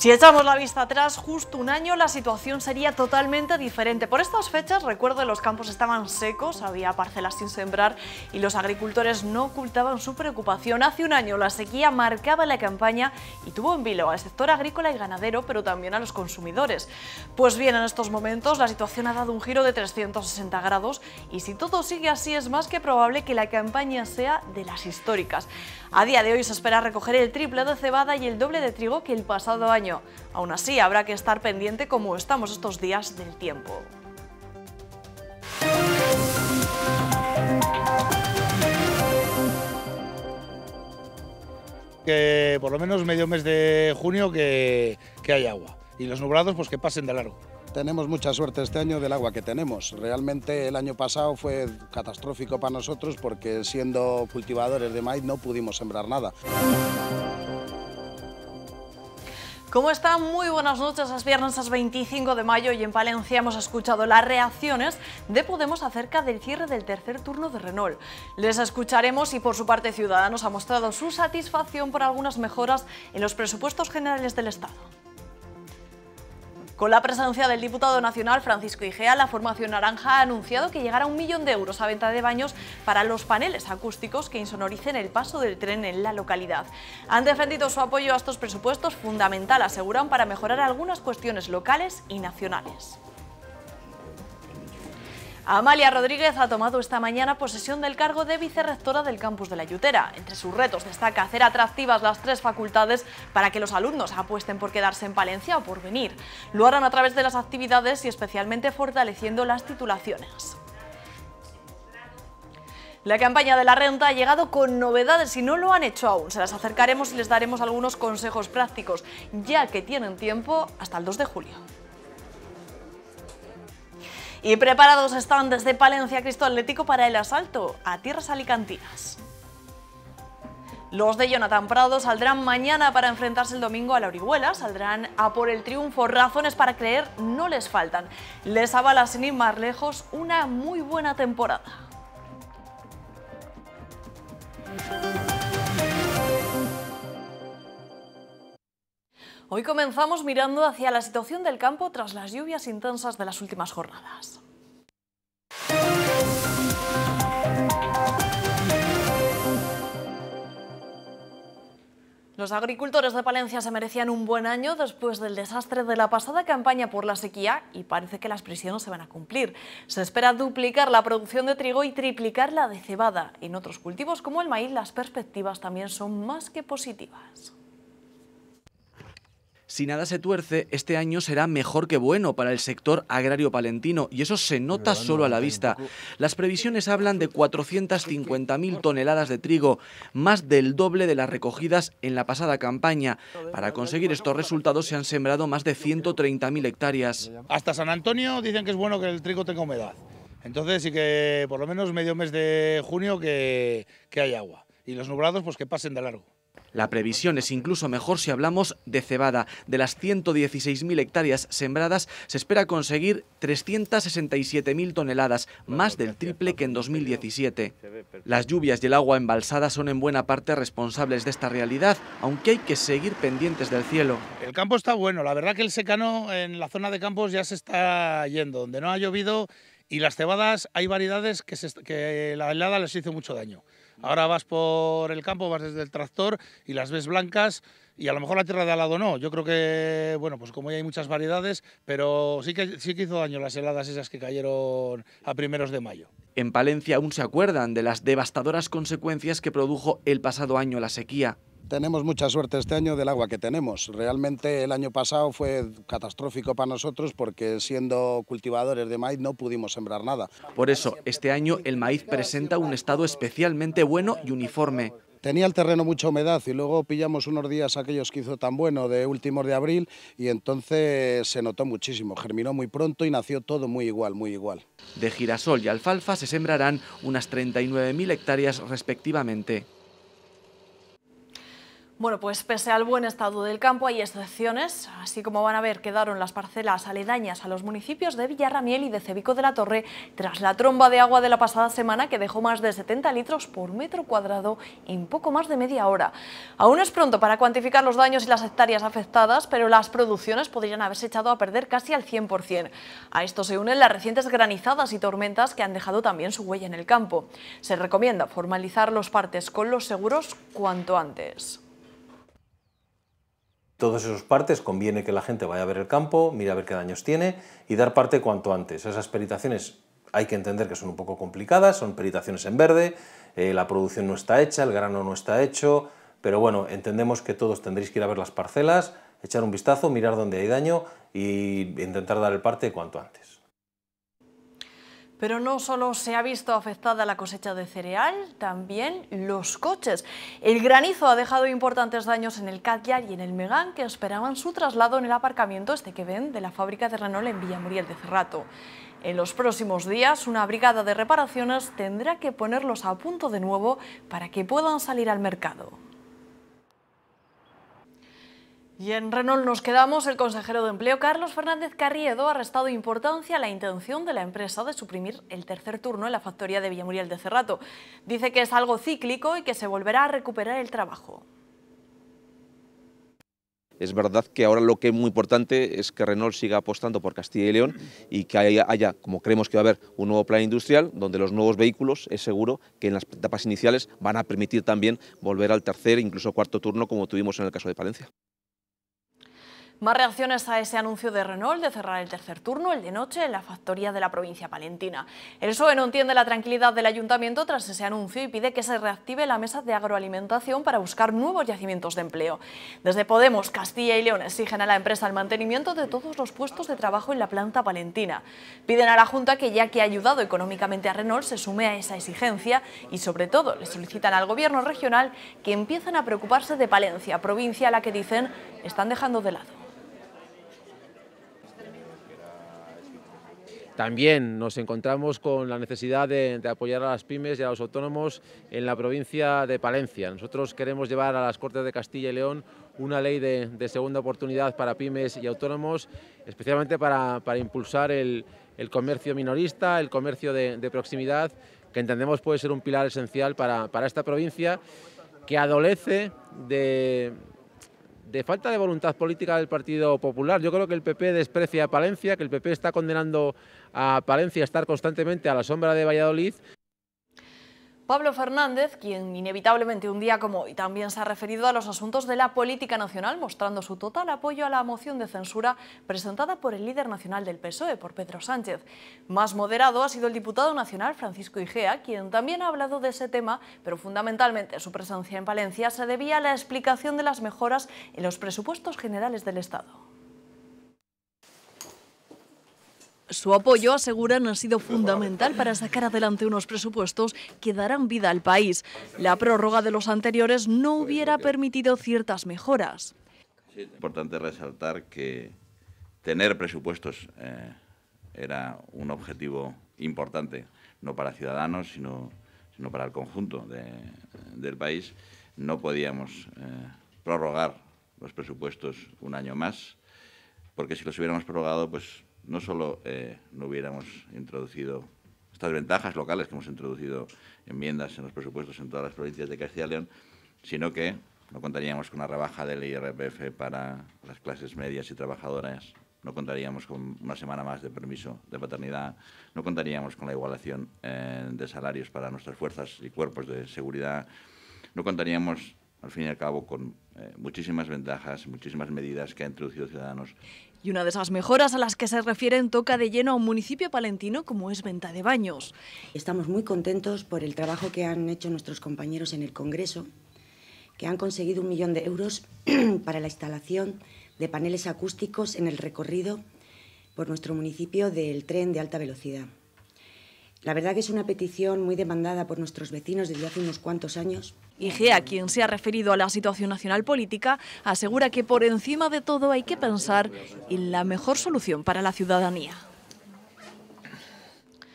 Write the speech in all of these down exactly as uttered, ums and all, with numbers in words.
Si echamos la vista atrás, justo un año la situación sería totalmente diferente. Por estas fechas, recuerdo, los campos estaban secos, había parcelas sin sembrar y los agricultores no ocultaban su preocupación. Hace un año la sequía marcaba la campaña y tuvo en vilo al sector agrícola y ganadero, pero también a los consumidores. Pues bien, en estos momentos la situación ha dado un giro de trescientos sesenta grados y si todo sigue así es más que probable que la campaña sea de las históricas. A día de hoy se espera recoger el triple de cebada y el doble de trigo que el pasado año. Aún así, habrá que estar pendiente, como estamos estos días, del tiempo. Que por lo menos medio mes de junio que, que hay agua y los nublados pues que pasen de largo. Tenemos mucha suerte este año del agua que tenemos. Realmente el año pasado fue catastrófico para nosotros porque siendo cultivadores de maíz no pudimos sembrar nada. ¿Cómo están? Muy buenas noches, es viernes es veinticinco de mayo y en Palencia hemos escuchado las reacciones de Podemos acerca del cierre del tercer turno de Renault. Les escucharemos y por su parte Ciudadanos ha mostrado su satisfacción por algunas mejoras en los presupuestos generales del Estado. Con la presencia del diputado nacional Francisco Igea, la formación naranja ha anunciado que llegará un millón de euros a venta de baños para los paneles acústicos que insonoricen el paso del tren en la localidad. Han defendido su apoyo a estos presupuestos, fundamental, aseguran, para mejorar algunas cuestiones locales y nacionales. Amalia Rodríguez ha tomado esta mañana posesión del cargo de vicerrectora del campus de La Yutera. Entre sus retos destaca hacer atractivas las tres facultades para que los alumnos apuesten por quedarse en Palencia o por venir. Lo harán a través de las actividades y especialmente fortaleciendo las titulaciones. La campaña de la renta ha llegado con novedades y no lo han hecho aún. Se las acercaremos y les daremos algunos consejos prácticos, ya que tienen tiempo hasta el dos de julio. Y preparados están desde Palencia Cristo Atlético para el asalto a tierras alicantinas. Los de Jonathan Prado saldrán mañana para enfrentarse el domingo a la Orihuela, saldrán a por el triunfo, razones para creer no les faltan. Les avala sin ir más lejos una muy buena temporada. Hoy comenzamos mirando hacia la situación del campo tras las lluvias intensas de las últimas jornadas. Los agricultores de Palencia se merecían un buen año después del desastre de la pasada campaña por la sequía y parece que las previsiones se van a cumplir. Se espera duplicar la producción de trigo y triplicar la de cebada. En otros cultivos como el maíz las perspectivas también son más que positivas. Si nada se tuerce, este año será mejor que bueno para el sector agrario palentino y eso se nota solo a la vista. Las previsiones hablan de cuatrocientas cincuenta mil toneladas de trigo, más del doble de las recogidas en la pasada campaña. Para conseguir estos resultados se han sembrado más de ciento treinta mil hectáreas. Hasta San Antonio dicen que es bueno que el trigo tenga humedad. Entonces sí que por lo menos medio mes de junio que, que hay agua y los nublados pues que pasen de largo. La previsión es incluso mejor si hablamos de cebada. De las ciento dieciséis mil hectáreas sembradas, se espera conseguir trescientas sesenta y siete mil toneladas, más del triple que en dos mil diecisiete. Las lluvias y el agua embalsada son en buena parte responsables de esta realidad, aunque hay que seguir pendientes del cielo. El campo está bueno, la verdad que el secano en la zona de campos ya se está yendo, donde no ha llovido, y las cebadas hay variedades que, se, que la helada les hizo mucho daño. Ahora vas por el campo, vas desde el tractor y las ves blancas y a lo mejor la tierra de al lado no. Yo creo que, bueno, pues como ya hay muchas variedades, pero sí que, sí que hizo daño las heladas esas que cayeron a primeros de mayo. En Palencia aún se acuerdan de las devastadoras consecuencias que produjo el pasado año la sequía. Tenemos mucha suerte este año del agua que tenemos. Realmente el año pasado fue catastrófico para nosotros porque siendo cultivadores de maíz no pudimos sembrar nada. Por eso, este año el maíz presenta un estado especialmente bueno y uniforme. Tenía el terreno mucha humedad y luego pillamos unos días aquellos que hizo tan bueno de últimos de abril y entonces se notó muchísimo. Germinó muy pronto y nació todo muy igual, muy igual. De girasol y alfalfa se sembrarán unas treinta y nueve mil hectáreas respectivamente. Bueno, pues pese al buen estado del campo hay excepciones, así como van a ver quedaron las parcelas aledañas a los municipios de Villarramiel y de Cebico de la Torre tras la tromba de agua de la pasada semana que dejó más de setenta litros por metro cuadrado en poco más de media hora. Aún es pronto para cuantificar los daños y las hectáreas afectadas, pero las producciones podrían haberse echado a perder casi al cien por cien. A esto se unen las recientes granizadas y tormentas que han dejado también su huella en el campo. Se recomienda formalizar los partes con los seguros cuanto antes. Todos esos partes conviene que la gente vaya a ver el campo, mire a ver qué daños tiene y dar parte cuanto antes. Esas peritaciones hay que entender que son un poco complicadas, son peritaciones en verde, eh, la producción no está hecha, el grano no está hecho, pero bueno, entendemos que todos tendréis que ir a ver las parcelas, echar un vistazo, mirar dónde hay daño y intentar dar el parte cuanto antes. Pero no solo se ha visto afectada la cosecha de cereal, también los coches. El granizo ha dejado importantes daños en el Catllar y en el Megán, que esperaban su traslado en el aparcamiento este que ven de la fábrica de Renault en Villamuriel de Cerrato. En los próximos días, una brigada de reparaciones tendrá que ponerlos a punto de nuevo para que puedan salir al mercado. Y en Renault nos quedamos. El consejero de Empleo, Carlos Fernández Carriedo, ha restado importancia a la intención de la empresa de suprimir el tercer turno en la factoría de Villamuriel de Cerrato. Dice que es algo cíclico y que se volverá a recuperar el trabajo. Es verdad que ahora lo que es muy importante es que Renault siga apostando por Castilla y León y que haya, haya, como creemos que va a haber, un nuevo plan industrial donde los nuevos vehículos es seguro que en las etapas iniciales van a permitir también volver al tercer, incluso cuarto turno como tuvimos en el caso de Palencia. Más reacciones a ese anuncio de Renault de cerrar el tercer turno, el de noche, en la factoría de la provincia palentina. El P S O E no entiende la tranquilidad del ayuntamiento tras ese anuncio y pide que se reactive la mesa de agroalimentación para buscar nuevos yacimientos de empleo. Desde Podemos, Castilla y León exigen a la empresa el mantenimiento de todos los puestos de trabajo en la planta palentina. Piden a la Junta que, ya que ha ayudado económicamente a Renault, se sume a esa exigencia y, sobre todo, le solicitan al gobierno regional que empiecen a preocuparse de Palencia, provincia a la que dicen están dejando de lado. También nos encontramos con la necesidad de, de apoyar a las pymes y a los autónomos en la provincia de Palencia. Nosotros queremos llevar a las Cortes de Castilla y León una ley de, de segunda oportunidad para pymes y autónomos, especialmente para, para impulsar el, el comercio minorista, el comercio de, de proximidad, que entendemos puede ser un pilar esencial para, para esta provincia, que adolece de... de falta de voluntad política del Partido Popular. Yo creo que el P P desprecia a Palencia, que el P P está condenando a Palencia a estar constantemente a la sombra de Valladolid. Pablo Fernández, quien inevitablemente un día como hoy también se ha referido a los asuntos de la política nacional, mostrando su total apoyo a la moción de censura presentada por el líder nacional del P S O E, por Pedro Sánchez. Más moderado ha sido el diputado nacional Francisco Igea, quien también ha hablado de ese tema, pero fundamentalmente su presencia en Palencia se debía a la explicación de las mejoras en los presupuestos generales del Estado. Su apoyo, aseguran, ha sido fundamental para sacar adelante unos presupuestos que darán vida al país. La prórroga de los anteriores no hubiera permitido ciertas mejoras. Es importante resaltar que tener presupuestos eh, era un objetivo importante, no para Ciudadanos, sino, sino para el conjunto de, del país. No podíamos eh, prorrogar los presupuestos un año más, porque si los hubiéramos prorrogado, pues no solo eh, no hubiéramos introducido estas ventajas locales que hemos introducido enmiendas en los presupuestos en todas las provincias de Castilla y León, sino que no contaríamos con una rebaja del I R P F para las clases medias y trabajadoras, no contaríamos con una semana más de permiso de paternidad, no contaríamos con la igualación eh, de salarios para nuestras fuerzas y cuerpos de seguridad, no contaríamos, al fin y al cabo, con eh, muchísimas ventajas, muchísimas medidas que ha introducido Ciudadanos. Y una de esas mejoras a las que se refieren toca de lleno a un municipio palentino como es Venta de Baños. Estamos muy contentos por el trabajo que han hecho nuestros compañeros en el Congreso, que han conseguido un millón de euros para la instalación de paneles acústicos en el recorrido por nuestro municipio del tren de alta velocidad. La verdad que es una petición muy demandada por nuestros vecinos desde hace unos cuantos años. Igea, quien se ha referido a la situación nacional política, asegura que por encima de todo hay que pensar en la mejor solución para la ciudadanía.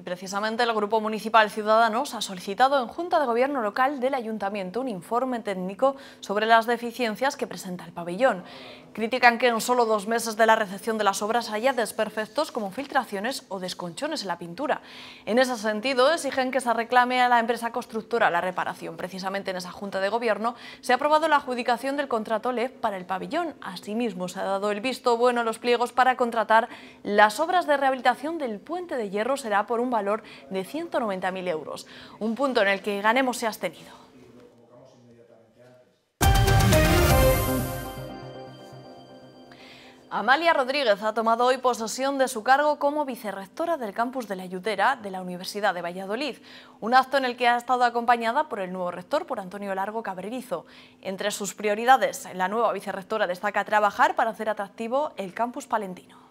Y precisamente el Grupo Municipal Ciudadanos ha solicitado en Junta de Gobierno Local del Ayuntamiento un informe técnico sobre las deficiencias que presenta el pabellón. Critican que en solo dos meses de la recepción de las obras haya desperfectos como filtraciones o desconchones en la pintura. En ese sentido, exigen que se reclame a la empresa constructora la reparación. Precisamente en esa Junta de Gobierno se ha aprobado la adjudicación del contrato L E F para el pabellón. Asimismo, se ha dado el visto bueno a los pliegos para contratar las obras de rehabilitación del puente de hierro. Será por un valor de ciento noventa mil euros, un punto en el que Ganemos se ha abstenido. Amalia Rodríguez ha tomado hoy posesión de su cargo como vicerrectora del campus de La Ayutera de la Universidad de Valladolid, un acto en el que ha estado acompañada por el nuevo rector, por Antonio Largo Cabrerizo. Entre sus prioridades, la nueva vicerrectora destaca trabajar para hacer atractivo el campus palentino.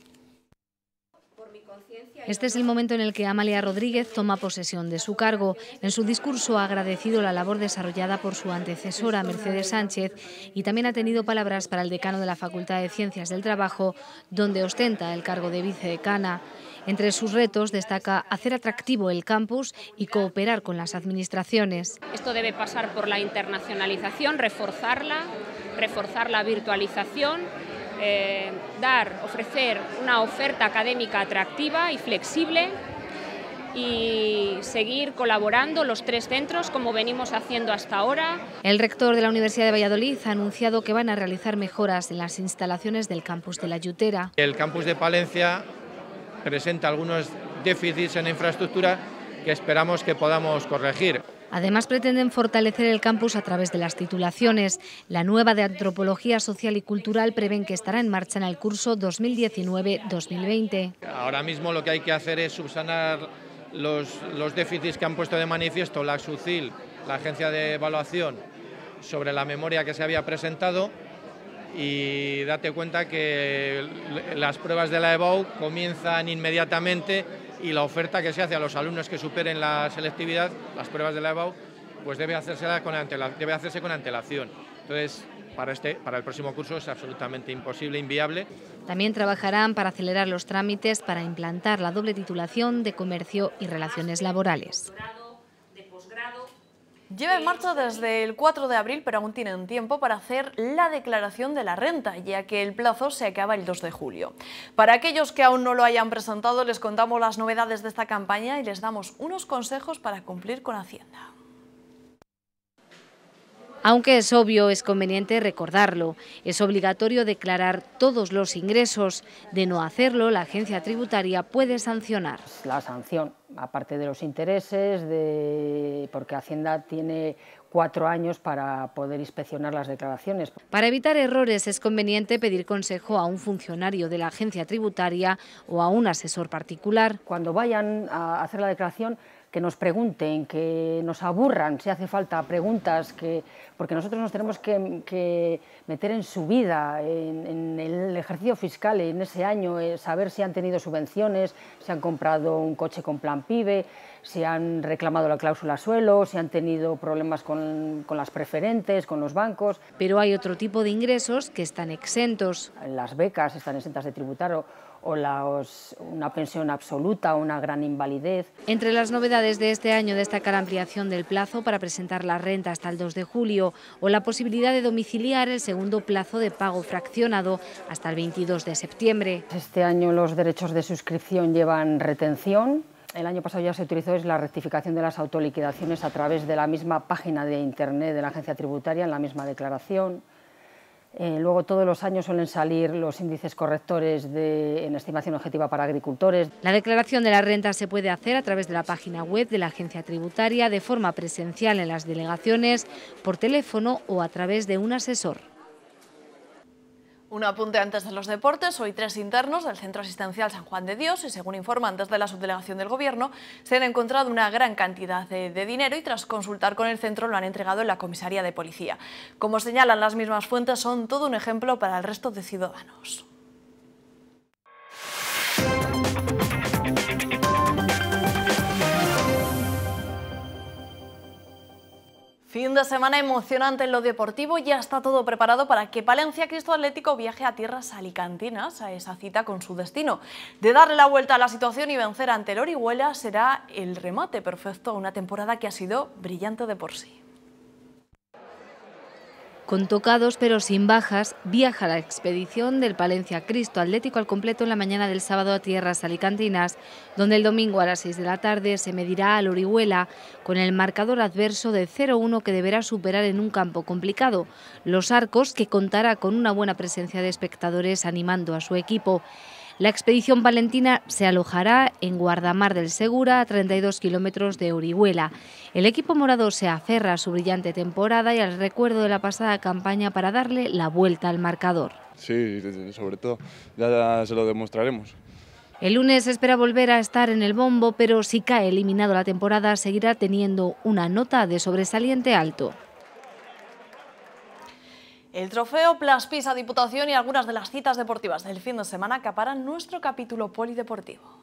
Este es el momento en el que Amalia Rodríguez toma posesión de su cargo. En su discurso ha agradecido la labor desarrollada por su antecesora, Mercedes Sánchez, y también ha tenido palabras para el decano de la Facultad de Ciencias del Trabajo, donde ostenta el cargo de vicedecana. Entre sus retos destaca hacer atractivo el campus y cooperar con las administraciones. Esto debe pasar por la internacionalización, reforzarla, reforzar la virtualización, Eh, dar, ofrecer una oferta académica atractiva y flexible y seguir colaborando los tres centros como venimos haciendo hasta ahora. El rector de la Universidad de Valladolid ha anunciado que van a realizar mejoras en las instalaciones del campus de La Ayutera. El campus de Palencia presenta algunos déficits en infraestructura que esperamos que podamos corregir. Además, pretenden fortalecer el campus a través de las titulaciones. La nueva de Antropología Social y Cultural prevén que estará en marcha en el curso dos mil diecinueve dos mil veinte. Ahora mismo lo que hay que hacer es subsanar los, los déficits que han puesto de manifiesto la SUCIL, la Agencia de Evaluación, sobre la memoria que se había presentado, y date cuenta que las pruebas de la E B A U comienzan inmediatamente y la oferta que se hace a los alumnos que superen la selectividad, las pruebas de la E B A U, pues debe hacerse con, antela, debe hacerse con antelación. Entonces, para, este, para el próximo curso es absolutamente imposible, inviable. También trabajarán para acelerar los trámites para implantar la doble titulación de Comercio y Relaciones Laborales. Lleva en marcha desde el cuatro de abril, pero aún tienen tiempo para hacer la declaración de la renta, ya que el plazo se acaba el dos de julio. Para aquellos que aún no lo hayan presentado, les contamos las novedades de esta campaña y les damos unos consejos para cumplir con Hacienda. Aunque es obvio, es conveniente recordarlo. Es obligatorio declarar todos los ingresos. De no hacerlo, la agencia tributaria puede sancionar. La sanción, aparte de los intereses, de... porque Hacienda tiene cuatro años para poder inspeccionar las declaraciones. Para evitar errores es conveniente pedir consejo a un funcionario de la agencia tributaria o a un asesor particular. Cuando vayan a hacer la declaración, que nos pregunten, que nos aburran, si hace falta, preguntas, que, porque nosotros nos tenemos que, que meter en su vida, en, en el ejercicio fiscal, en ese año, eh, saber si han tenido subvenciones, si han comprado un coche con plan PIBE, si han reclamado la cláusula suelo, si han tenido problemas con, con las preferentes, con los bancos. Pero hay otro tipo de ingresos que están exentos. Las becas están exentas de tributar o, o las, una pensión absoluta o una gran invalidez. Entre las novedades de este año destaca la ampliación del plazo para presentar la renta hasta el dos de julio o la posibilidad de domiciliar el segundo plazo de pago fraccionado hasta el veintidós de septiembre. Este año los derechos de suscripción llevan retención. El año pasado ya se utilizó es la rectificación de las autoliquidaciones a través de la misma página de internet de la agencia tributaria, en la misma declaración. Eh, luego todos los años suelen salir los índices correctores de, en estimación objetiva para agricultores. La declaración de la renta se puede hacer a través de la página web de la agencia tributaria, de forma presencial en las delegaciones, por teléfono o a través de un asesor. Un apunte antes de los deportes. Hoy tres internos del Centro Asistencial San Juan de Dios y, según informan desde la subdelegación del Gobierno, se han encontrado una gran cantidad de, de dinero y, tras consultar con el centro, lo han entregado en la comisaría de policía. Como señalan las mismas fuentes, son todo un ejemplo para el resto de ciudadanos. Fin de semana emocionante en lo deportivo, ya está todo preparado para que Palencia Cristo Atlético viaje a tierras alicantinas a esa cita con su destino. De darle la vuelta a la situación y vencer ante el Orihuela será el remate perfecto a una temporada que ha sido brillante de por sí. Con tocados pero sin bajas, viaja la expedición del Palencia Cristo Atlético al completo en la mañana del sábado a tierras alicantinas, donde el domingo a las seis de la tarde se medirá al Orihuela con el marcador adverso de cero uno que deberá superar en un campo complicado. Los Arcos, que contará con una buena presencia de espectadores animando a su equipo. La expedición palentina se alojará en Guardamar del Segura, a treinta y dos kilómetros de Orihuela. El equipo morado se aferra a su brillante temporada y al recuerdo de la pasada campaña para darle la vuelta al marcador. Sí, sobre todo, ya se lo demostraremos. El lunes espera volver a estar en el bombo, pero si cae eliminado la temporada seguirá teniendo una nota de sobresaliente alto. El trofeo Plaspisa Diputación y algunas de las citas deportivas del fin de semana acaparan nuestro capítulo polideportivo.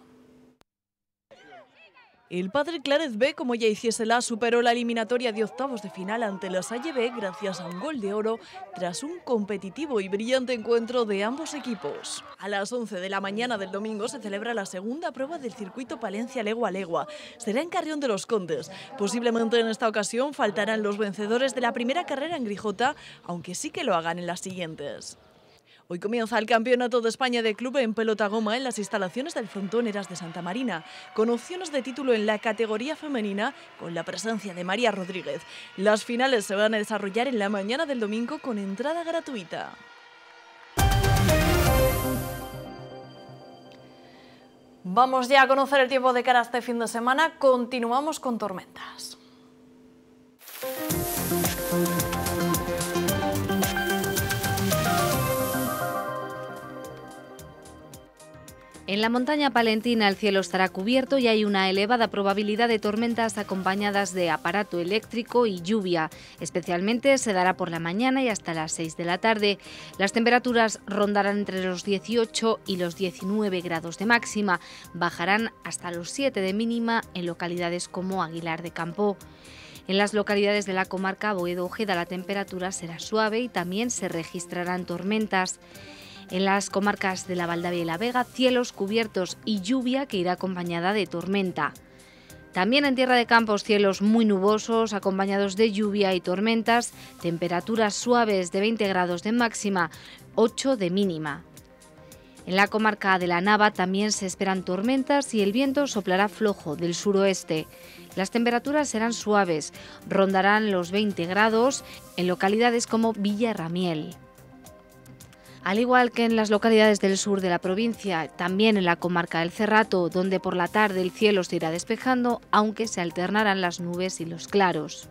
El Padre Clarez B, como ya hiciésela, superó la eliminatoria de octavos de final ante la Salle B gracias a un gol de oro tras un competitivo y brillante encuentro de ambos equipos. A las once de la mañana del domingo se celebra la segunda prueba del circuito Palencia Legua a Legua. Será en Carrión de los Condes. Posiblemente en esta ocasión faltarán los vencedores de la primera carrera en Grijota, aunque sí que lo hagan en las siguientes. Hoy comienza el Campeonato de España de Club en pelota goma en las instalaciones del Frontón Eras de Santa Marina, con opciones de título en la categoría femenina con la presencia de María Rodríguez. Las finales se van a desarrollar en la mañana del domingo con entrada gratuita. Vamos ya a conocer el tiempo de cara a este fin de semana. Continuamos con tormentas. En la montaña palentina el cielo estará cubierto y hay una elevada probabilidad de tormentas acompañadas de aparato eléctrico y lluvia. Especialmente se dará por la mañana y hasta las seis de la tarde. Las temperaturas rondarán entre los dieciocho y los diecinueve grados de máxima. Bajarán hasta los siete de mínima en localidades como Aguilar de Campo. En las localidades de la comarca Boedo-Ojeda la temperatura será suave y también se registrarán tormentas. En las comarcas de la Valdavia y la Vega, cielos cubiertos y lluvia que irá acompañada de tormenta. También en Tierra de Campos, cielos muy nubosos acompañados de lluvia y tormentas, temperaturas suaves de veinte grados de máxima, ocho de mínima. En la comarca de la Nava también se esperan tormentas y el viento soplará flojo del suroeste. Las temperaturas serán suaves, rondarán los veinte grados en localidades como Villa Ramiel. Al igual que en las localidades del sur de la provincia, también en la comarca del Cerrato, donde por la tarde el cielo se irá despejando, aunque se alternarán las nubes y los claros.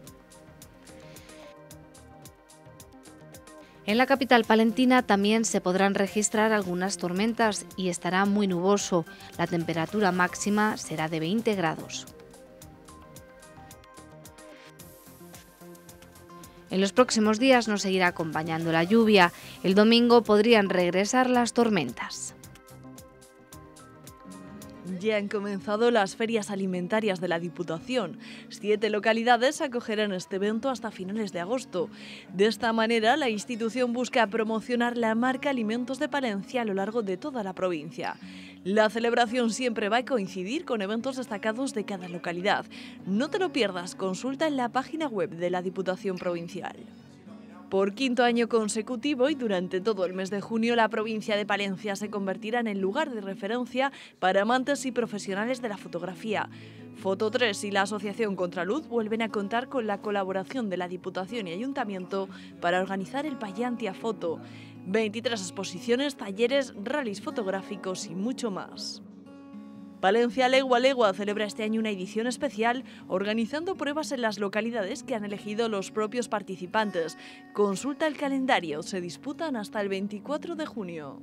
En la capital palentina también se podrán registrar algunas tormentas y estará muy nuboso. La temperatura máxima será de veinte grados. En los próximos días nos seguirá acompañando la lluvia. El domingo podrían regresar las tormentas. Ya han comenzado las ferias alimentarias de la Diputación. Siete localidades acogerán este evento hasta finales de agosto. De esta manera, la institución busca promocionar la marca Alimentos de Palencia a lo largo de toda la provincia. La celebración siempre va a coincidir con eventos destacados de cada localidad. No te lo pierdas, consulta en la página web de la Diputación Provincial. Por quinto año consecutivo y durante todo el mes de junio, la provincia de Palencia se convertirá en el lugar de referencia para amantes y profesionales de la fotografía. Foto tres y la Asociación Contraluz vuelven a contar con la colaboración de la Diputación y Ayuntamiento para organizar el Pallantia Foto. veintitrés exposiciones, talleres, rallies fotográficos y mucho más. Palencia Legua a Legua celebra este año una edición especial organizando pruebas en las localidades que han elegido los propios participantes. Consulta el calendario, se disputan hasta el veinticuatro de junio.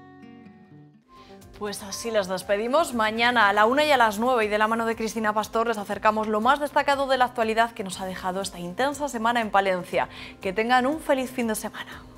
Pues así les despedimos. Mañana a la una y a las nueve y de la mano de Cristina Pastor les acercamos lo más destacado de la actualidad que nos ha dejado esta intensa semana en Palencia. Que tengan un feliz fin de semana.